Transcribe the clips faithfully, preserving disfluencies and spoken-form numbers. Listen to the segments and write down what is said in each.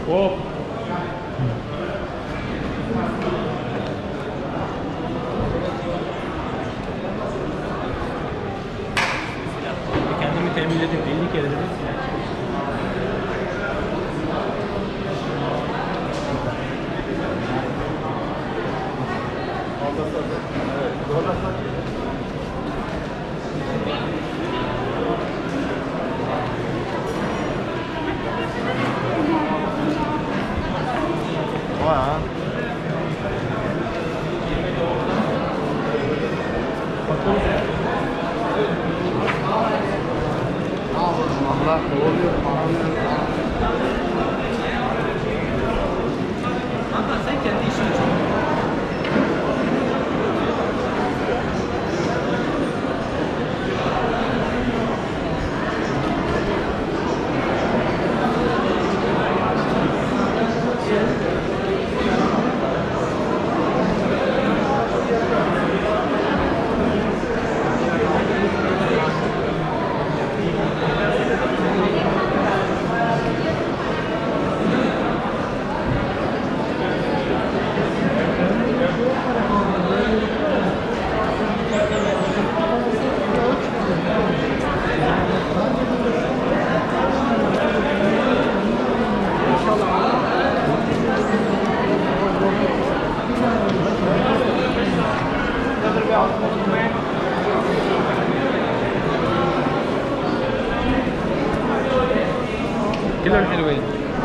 Hop. Kendimi temizledim. elli kere dedim. Allah oluyor. Kanka sen kendi işini çok. كلهم حلوين.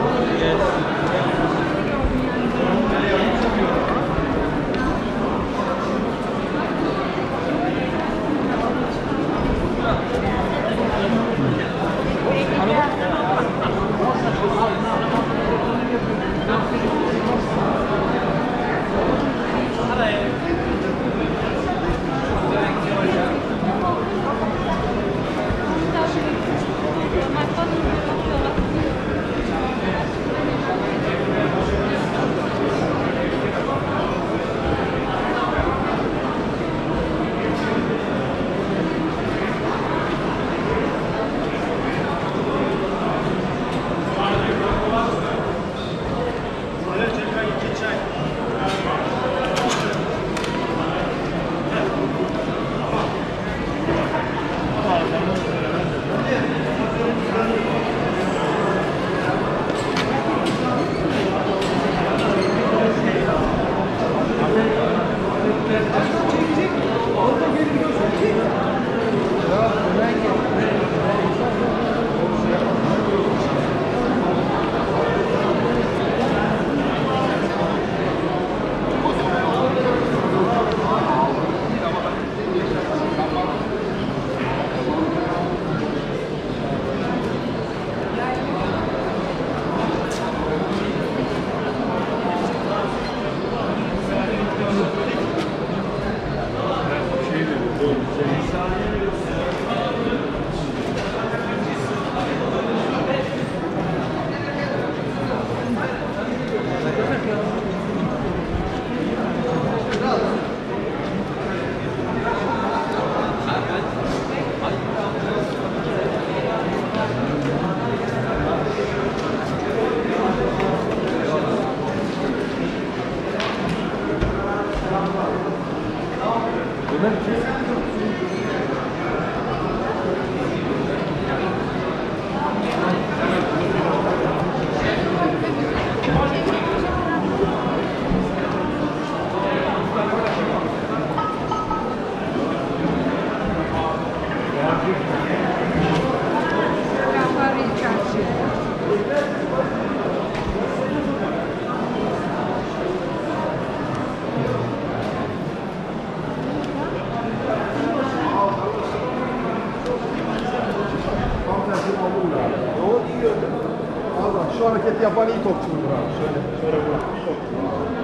Şu hareketi yapan iyi topçudur abi. Şöyle, şöyle bırak. İyi topçu.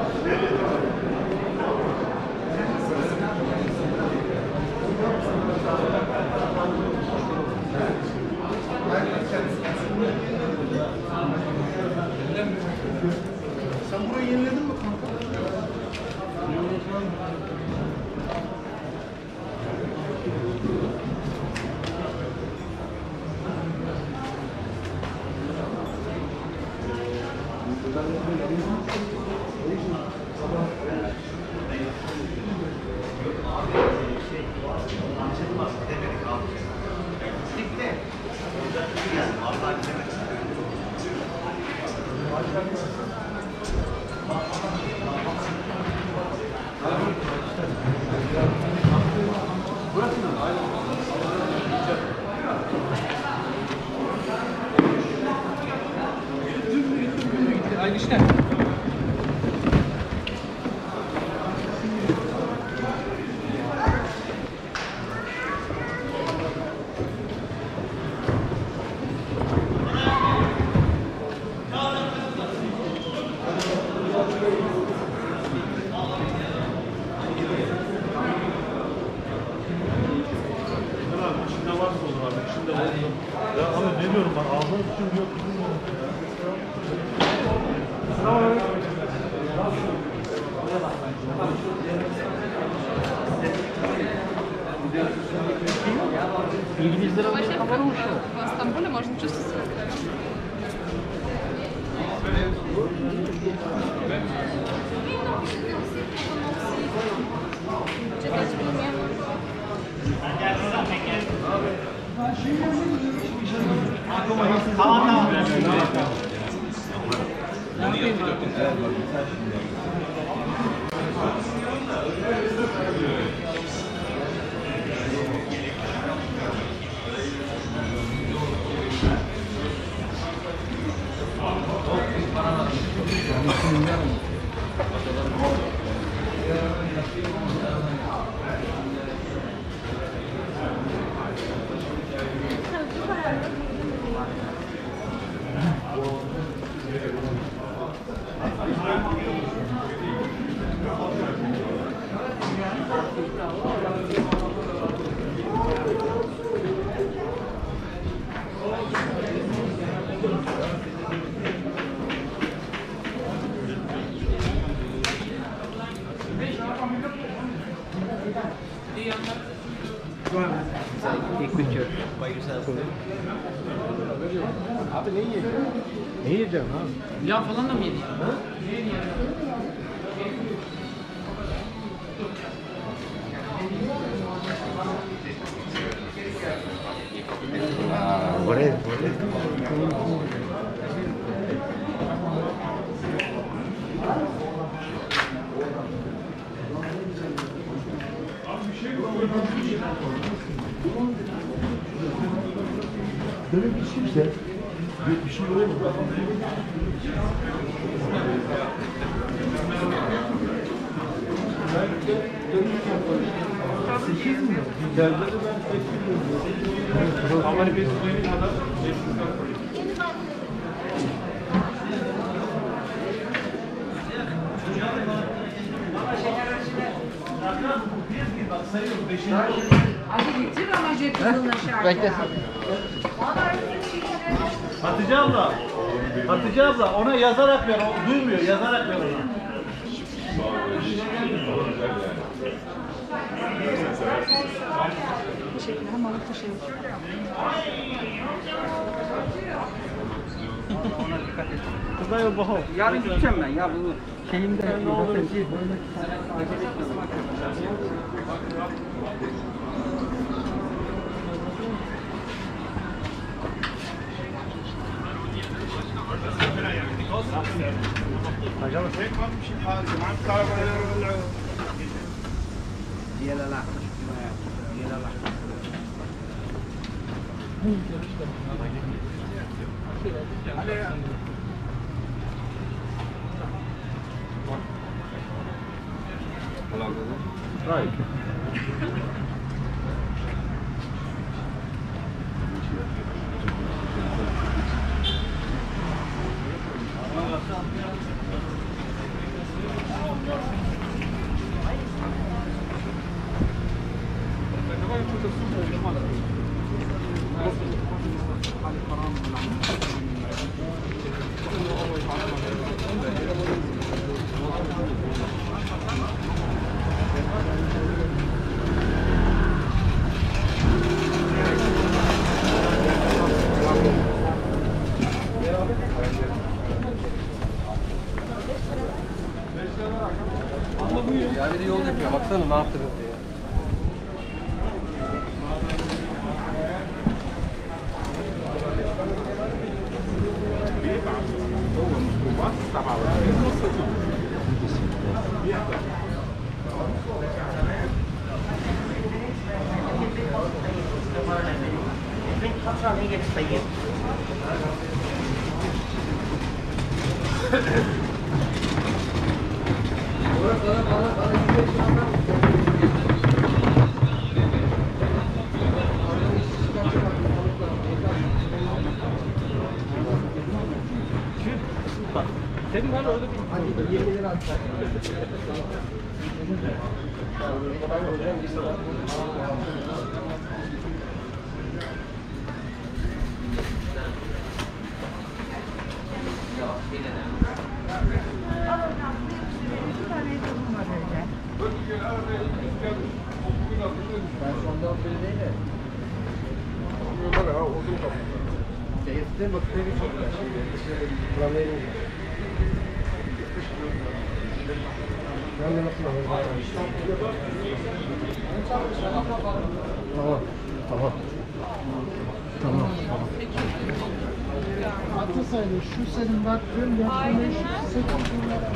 Sen burayı yeniledin mi kanka? Aynı işler. Вообще, в Истанбуле можно чувствовать себя хорошо. Take picture by yourself. Abi ne yiyeceksin? Ne yiyeceksin abi? Pilav falan da mı yedin? Aa, buraya, buraya. Böyle bir şey işte. Bir şey oluyor mu? sekiz mi? Güzelleri ben pek bilmiyorum. Ama bir suyun kadar Hatice abla, Hatice abla ona yazarak ver, o duymuyor, yazarak ver ona. Teşekkürler, hem alıp taşıyalım. Kızlar yok bakalım. Yarın gideceğim ben ya bu şeyimde. Ne olur ki? Right. Ya bir de yol yapıyor. Baksana ne yaptınız diye. Senin var orada bir yirmi lira at. Ben şu anda böyle değil de. Seyirciler bakıyor bir çok güzel. Planlayın. Ben de nasıl alayım? Tamam. Tamam. Tamam. Atlasaydı şu senin baktığın yaptığın sekiz bin lira.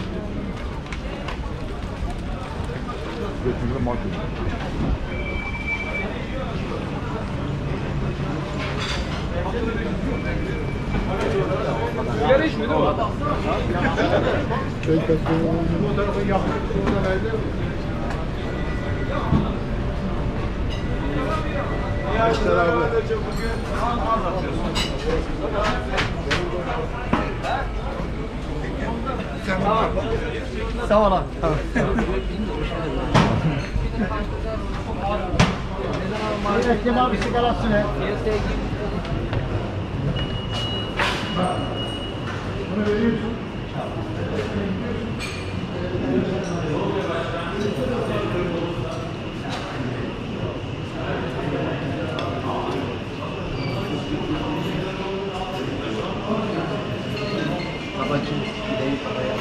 Götürüyor market. Sigara içmiyor değil mi? Çay kasıyor. Bu tarafı yaptık. Sonra verdi. Yaşlar abi. Sağ ol abi. Tamam. Kemal abi sigarası ne? Bunu veriyorsun. Babacım gideyim paraya.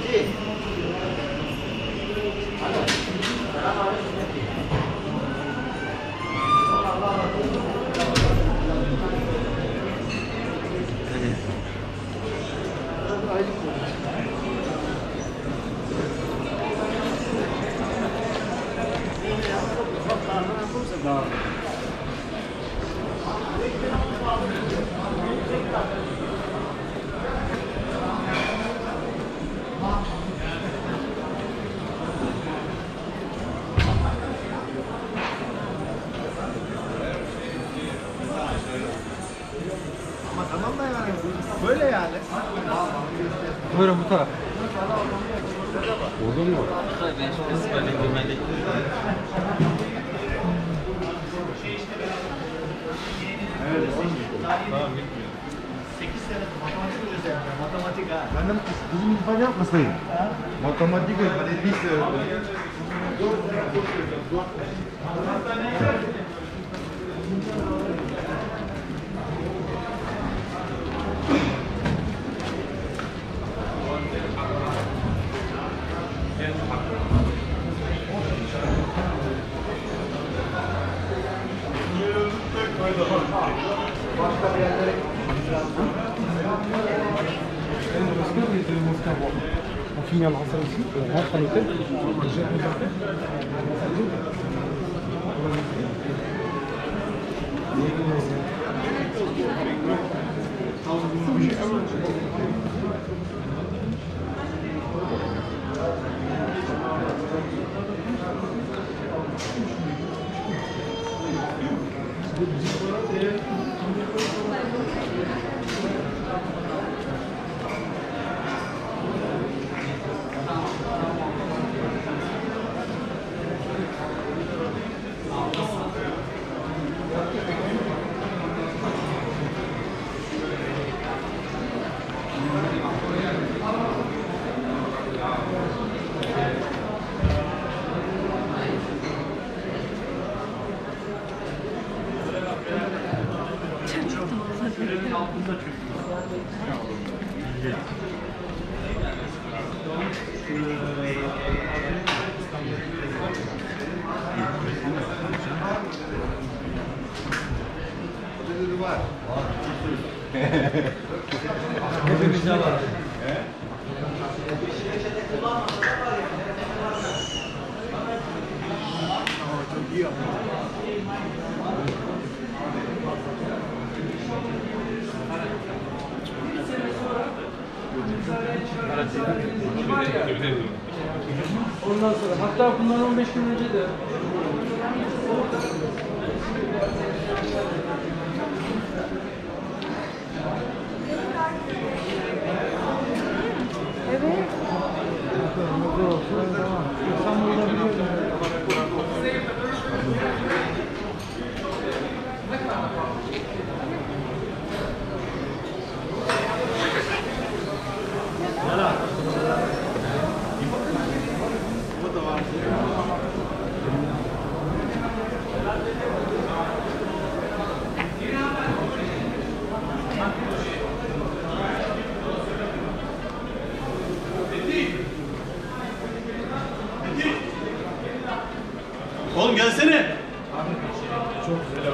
Ama tamam da yani böyle yani. Buyurun bu taraf. Olur mu? Böyle güvenlik. Tamam gitmiyor. sekiz sene matematik üzerine, matematik ha. Ben de bizim İrfan yapmasaydım. Matematik üzerine, lise üzerine. Başka bir yerlere وفي العصر هذا خليته Hepimize var. Çok iyi ama. Ondan sonra hatta bundan on beş gün önce de Evet. İstanbul'da biliyorum. Oğlum gelsene. Çok güzel.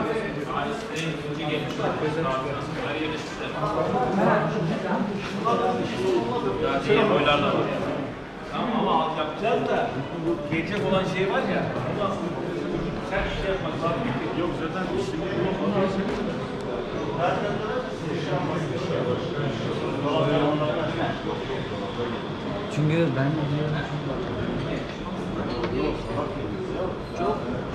Şey boylarla var. Tamam ama alt yapacağız da bu gelecek olan şey var ya. Sen şey yapmak lazım. Yok zaten şimdi Çünkü ben çok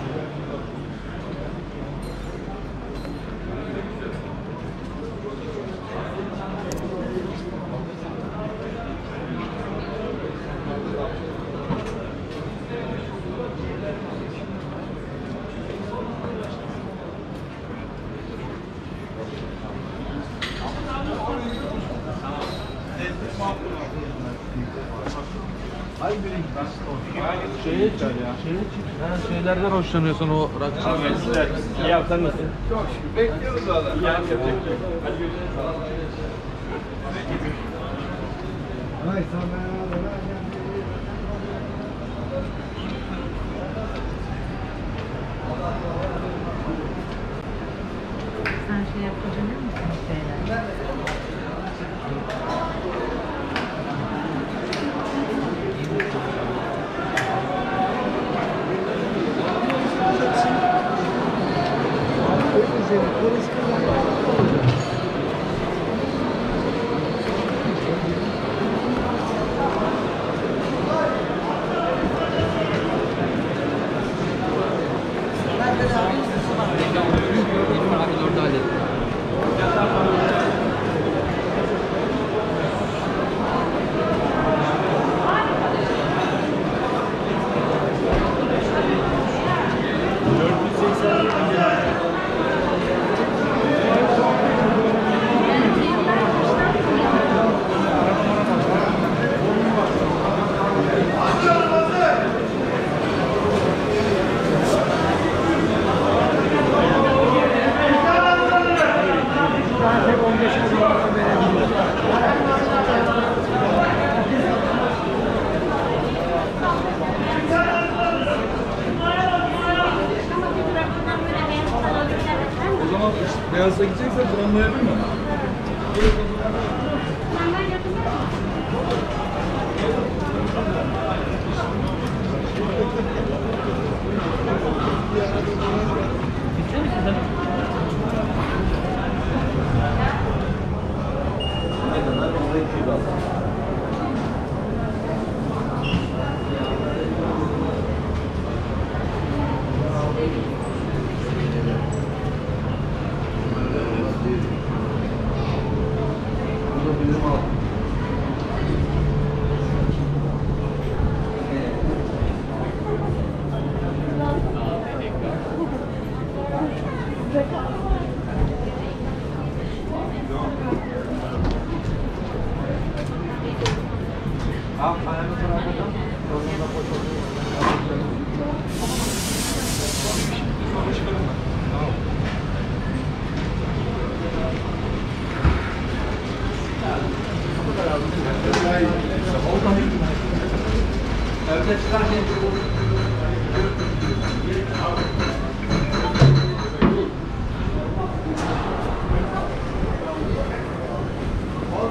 şeye çık ya. Şeye çık. Ha, şeylerden hoşlanıyorsun o rakçılar. İyi yap sen nasılsın? Çok şükür. Bekliyoruz valla. İyi yap yapacak. Hadi görüşürüz. Ay sana Sen şey yapacak mısın şeyler? Beyaz'a gideceksen tramvaya binme.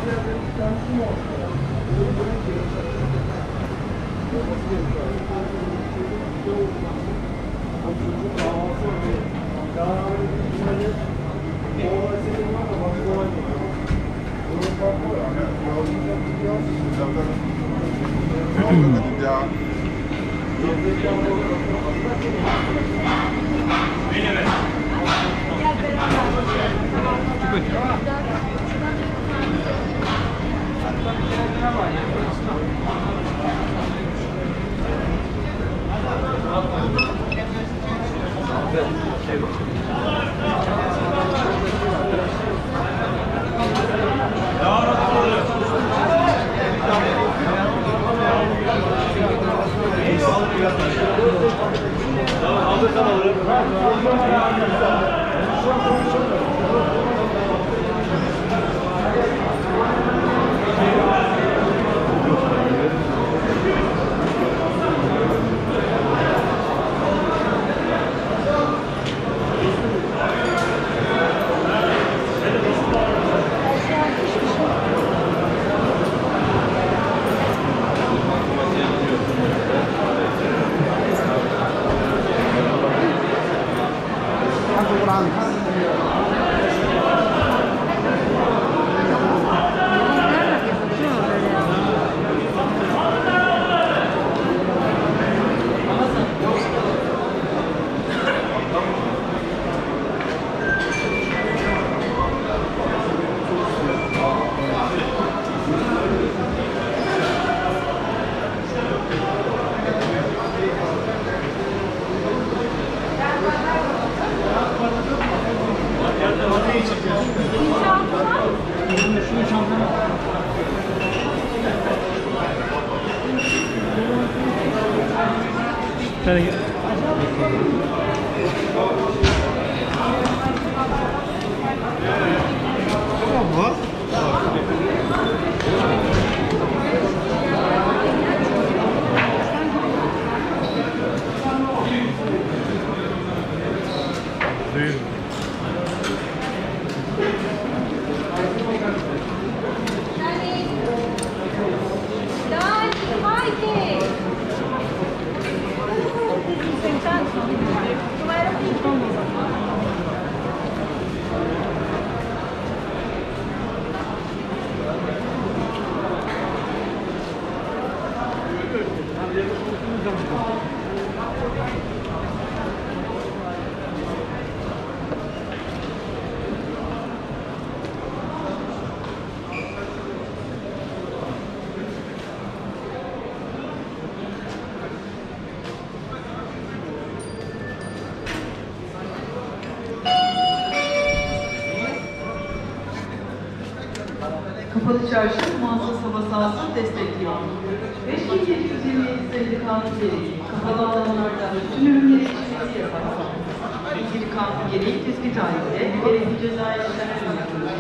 Kapalı Çarşı muhassas hava sahasını destekliyor. beş bin yedi yüz yirmi yedi sayılı kanun gereği kapalı alanlarda tüm ürünleri içilmesi yasak. İlgili kanun gereği tespit halinde gerekli cezai işlemler yapılıyor.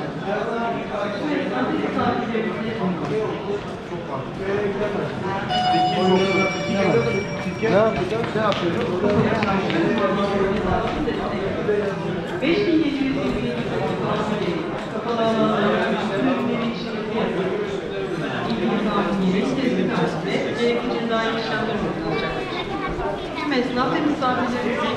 Bu esnada misafirlerimize Ne yapacağız? Ne yapıyoruz? beş bin yedi yüz yirmi yedi sayılı kanun gereği kapalı alanlarda tüm ürünleri içilmesi yasak. İlgili kanun gereği tespit halinde gerekli cezai işlemler yapılacak. Tüm esnaf ve misafirlerimize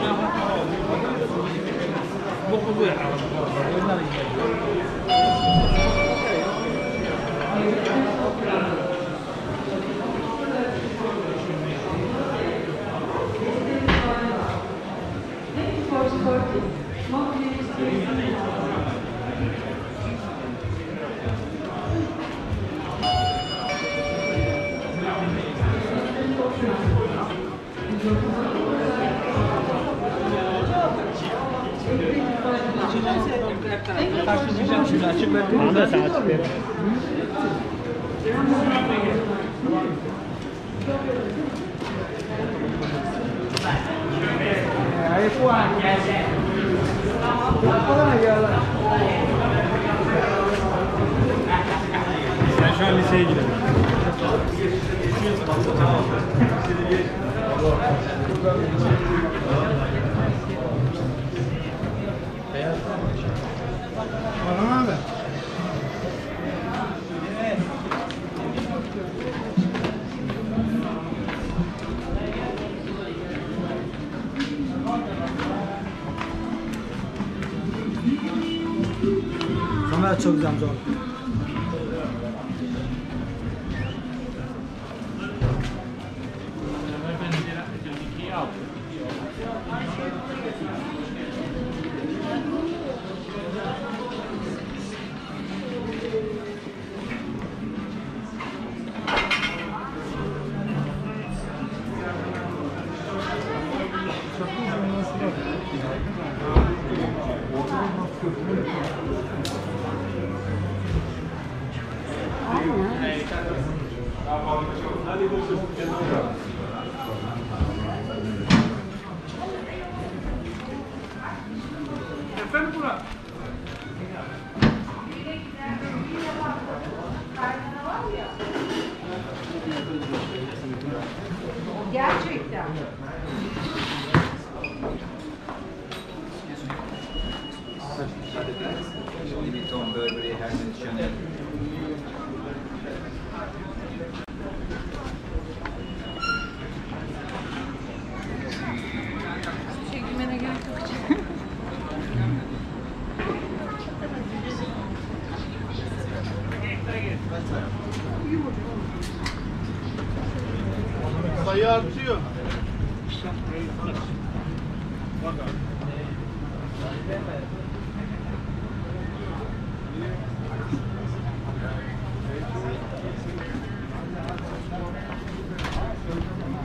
Karşılayacağım şimdi açık verdim. Onu da sen açık ver. Sen şu an liseye gidelim. Bana ne haber? çözeceğim zor. Efendim Burak? Gerçekten. Limiton Burberry Hermes Chanel. Hiçbir şey giymene gerek yok canım. Sayı artıyor. Bak abi.